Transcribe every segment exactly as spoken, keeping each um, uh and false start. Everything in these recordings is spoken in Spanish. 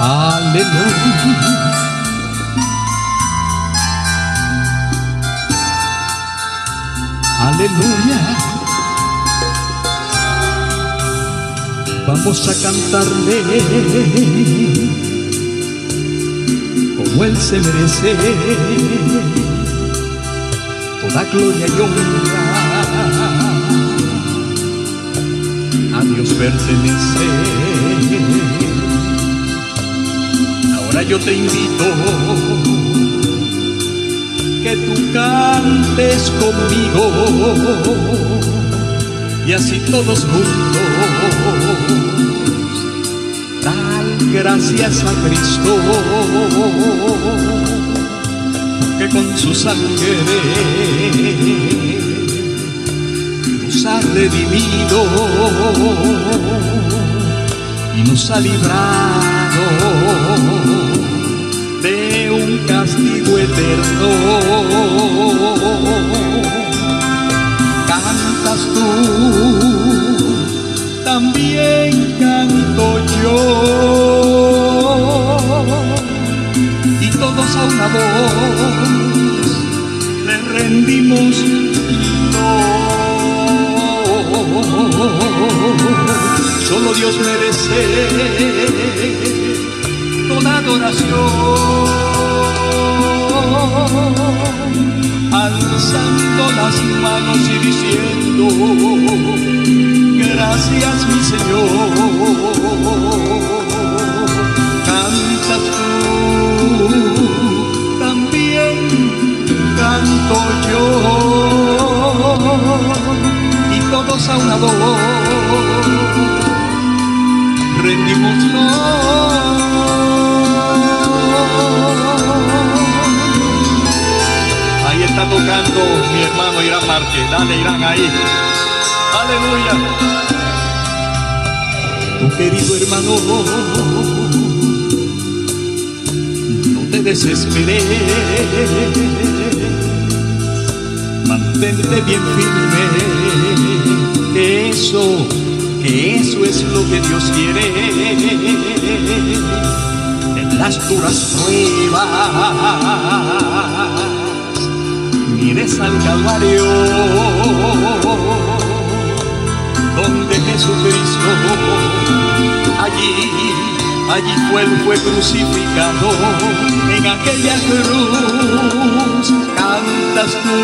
Aleluya. Aleluya. Vamos a cantarle como Él se merece. Toda gloria y honra a Dios pertenece. Ahora yo te invito que tú cantes conmigo y así todos juntos dar gracias a Cristo, porque con su sangre nos ha redimido y nos ha librado de un castigo eterno. Cantas tú, también canto yo, y todos a una voz le rendimos no. Solo Dios merece toda adoración, alzando las manos y diciendo gracias mi Señor. Cantas tú, también canto yo, y todos a una voz rendimoslo. Ahí está tocando mi hermano Irán Márquez. Dale, Irán, ahí. Aleluya. Tu querido hermano, no te desesperes, mantente bien firme, que eso, que eso es lo que Dios quiere. En las duras pruebas mires al Calvario, donde Jesucristo, allí, allí fue, él fue crucificado. En aquella cruz cantas tú,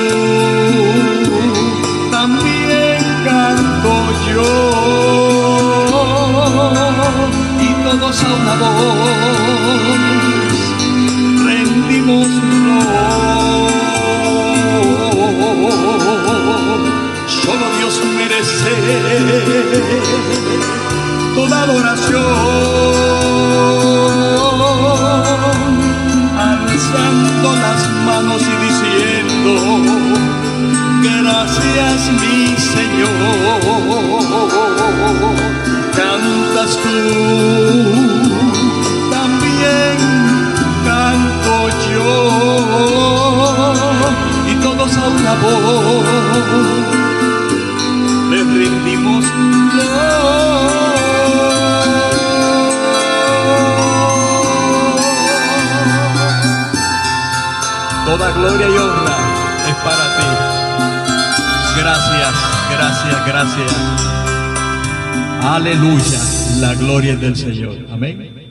también canto yo, y todos a una voz rendimos no. Solo Dios merece toda adoración, alzando las manos y diciendo gracias mi Señor. Cantas tú, también canto yo, y todos a una voz le rendimos toda gloria y honra es para ti. Gracias, gracias, gracias. Aleluya, la gloria es del Señor. Amén.